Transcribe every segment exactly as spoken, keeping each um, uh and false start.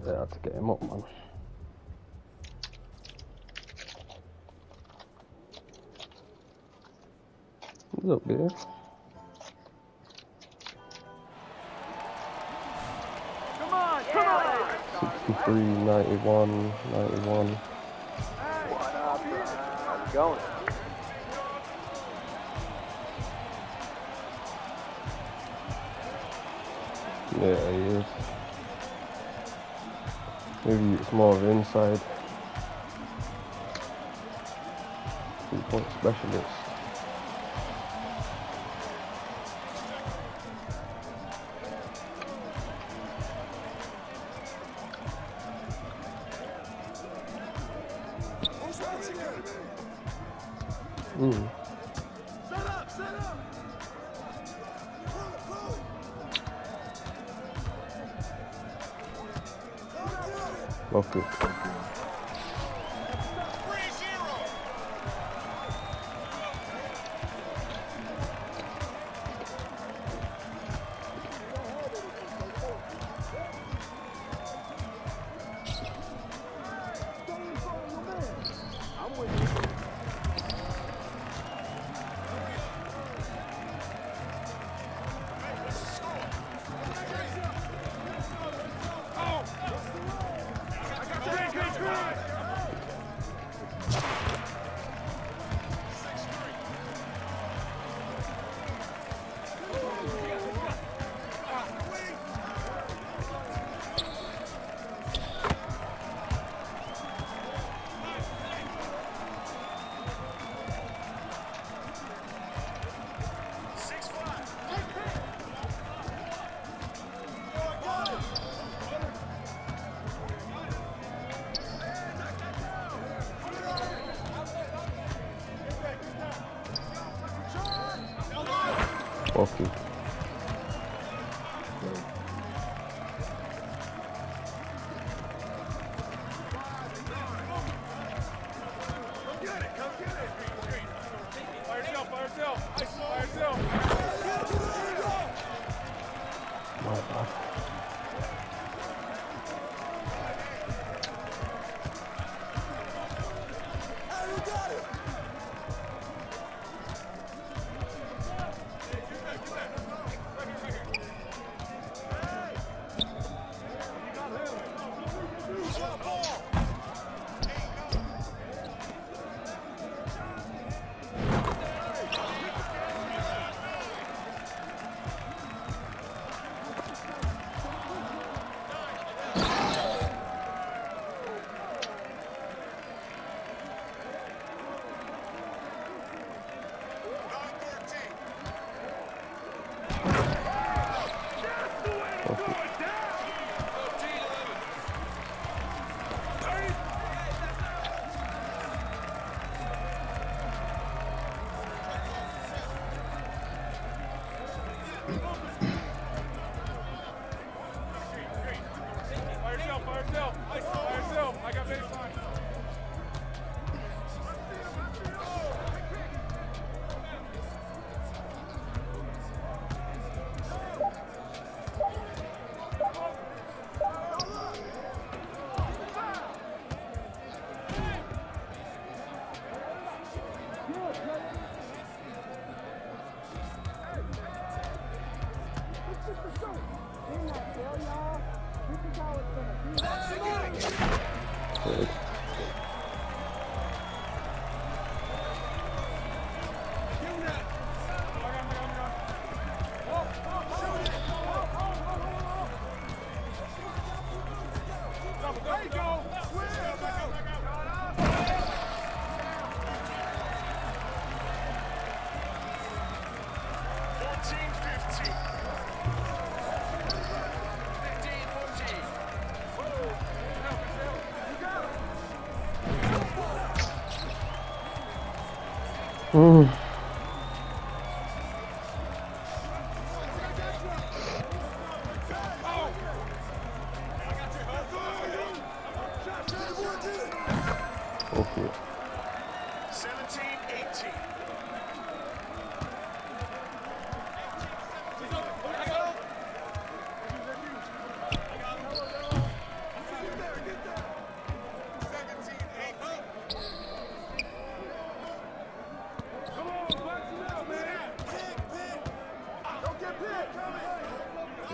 there to get him up, man. He's up there. Come on, come on! sixty-three, ninety-one, ninety-one. What up, man? How's it going? Yeah, he is. Maybe it's more of inside. Three-point specialist. Mm. Set up, set up! Okay. Okay. My bad. Good. Mm. Okay. seventeen eighteen.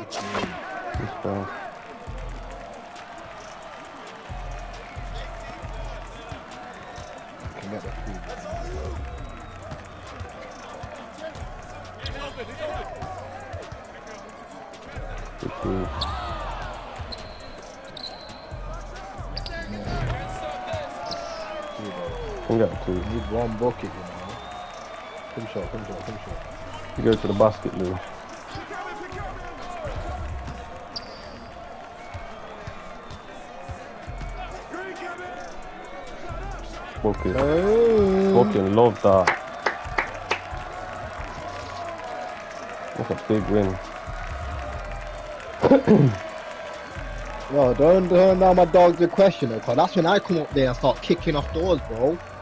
It's fine. Can get the food. fifteen. Can get two. You need one bucket, you know. Come shot, come shot, come shot. You go to the basket, Lou. Fucking, Oh. fucking love that. That's a big win. Yo, don't turn down my dog's a question, because that's when I come up there and start kicking off doors, bro.